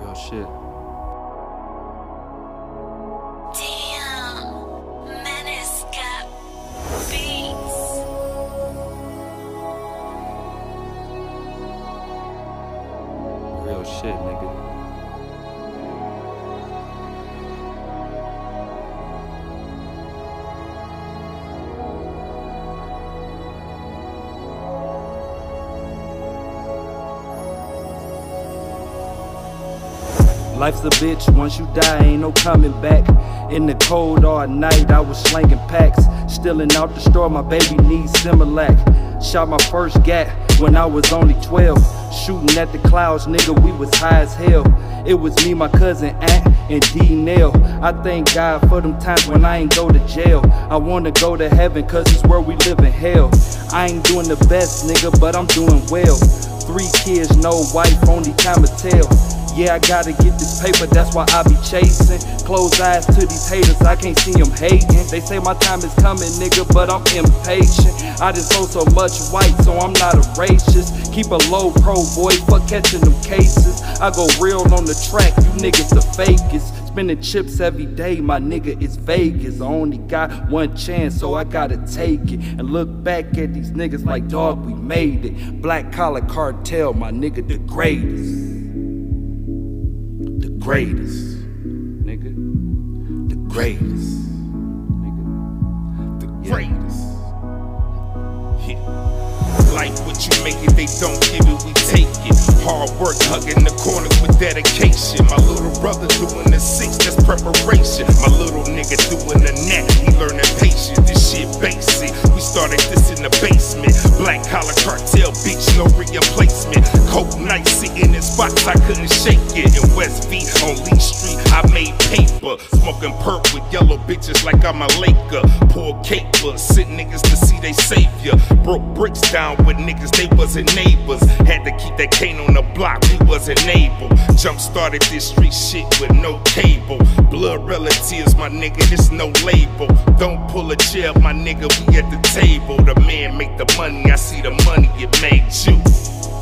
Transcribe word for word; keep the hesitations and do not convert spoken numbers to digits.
Real shit. Damn, Menace got beats. Real shit, nigga. Life's a bitch, once you die, ain't no coming back. In the cold all night, I was slanging packs. Stealing out the store, my baby needs Similac. Shot my first gat when I was only twelve. Shooting at the clouds, nigga, we was high as hell. It was me, my cousin Ant, and D-Nail. I thank God for them times when I ain't go to jail. I wanna go to heaven, cause it's where we live in hell. I ain't doing the best, nigga, but I'm doing well. Three kids, no wife, only time to tell. Yeah, I gotta get this paper, that's why I be chasing. Close eyes to these haters, I can't see them hating. They say my time is coming, nigga, but I'm impatient. I just owe so much white, so I'm not a racist. Keep a low pro, boy, fuck catching them cases. I go real on the track, you niggas the fakest. Spending chips every day, my nigga, it's Vegas. I only got one chance, so I gotta take it. And look back at these niggas like, dog, we made it. Black Collar Cartel, my nigga, the greatest. The greatest, nigga. The greatest, nigga. The greatest. Yeah. Like what you make it, they don't give it, we take it. Hard work, hugging the corners with dedication. My little brother doing the six, that's preparation. My little nigga doing the net, he learning patience. This shit basic. We started this in the basement. Black Collar Cartel, bitch, no replacement. Coke night sitting in spots I couldn't shake it. In West V on Lee Street, I made paper. Smoking perp with yellow bitches like I'm a Laker. Pour caper, sent niggas to see they savior. Broke bricks down with niggas, they wasn't neighbors. Had to keep that cane on the block, we wasn't able. Jump started this street shit with no cable. Blood relatives, my nigga, this no label. Don't pull a chair, my nigga, we at the table. The man make the money, I see the money, it made you.